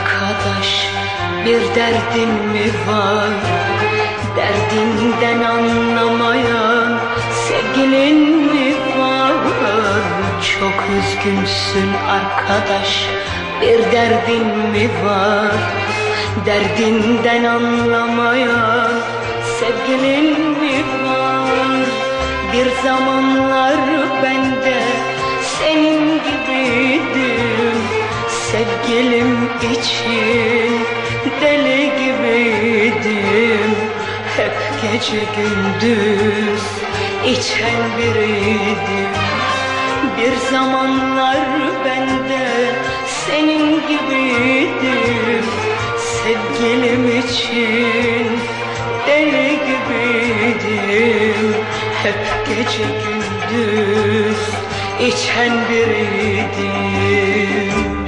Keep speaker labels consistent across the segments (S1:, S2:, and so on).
S1: arkadaş, bir derdin mi var? Derdinden anlamayan sevgilin mi var? Çok üzgünsün arkadaş, bir derdin mi var? Derdinden anlamayan sevgilin mi var? Bir zamanlar ben de senin gibiydim, sevgilim için deli gibiydim. Hep gece gündüz içen biriydim. Bir zamanlar ben de senin gibiydim, sevgilim için deli gibiydim. Hep gece gündüz içen biriydim.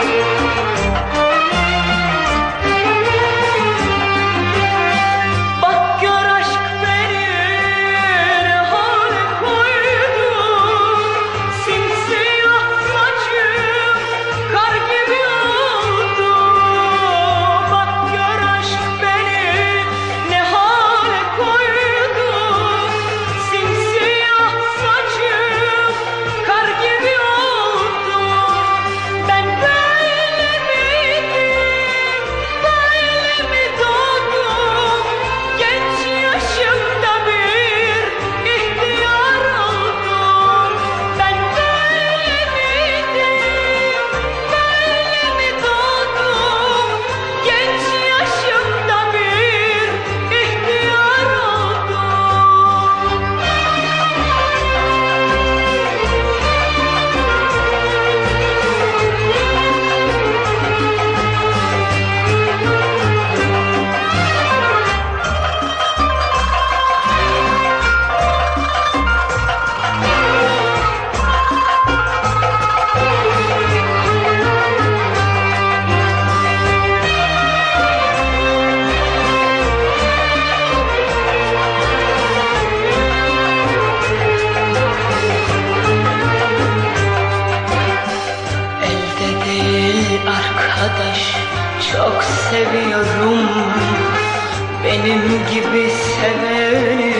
S1: Arkadaş, çok seviyorum, benim gibi seveni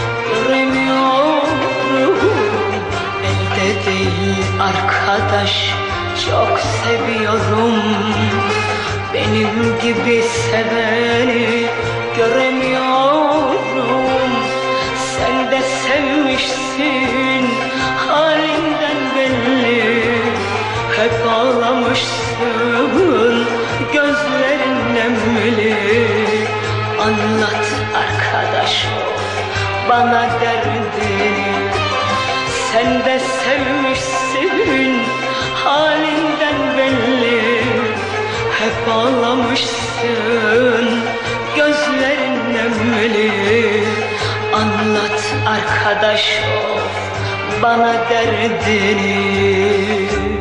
S1: göremiyorum. Elde değil arkadaş, çok seviyorum, benim gibi seveni göremiyorum. Sen de sevmişsin, halinden belli, hep ağlamışsın, gözlerin nemli. Anlat arkadaş bana derdini, sen de sevmişsin, halinden belli, hep ağlamışsın, gözlerin nemli. Anlat arkadaş bana derdini.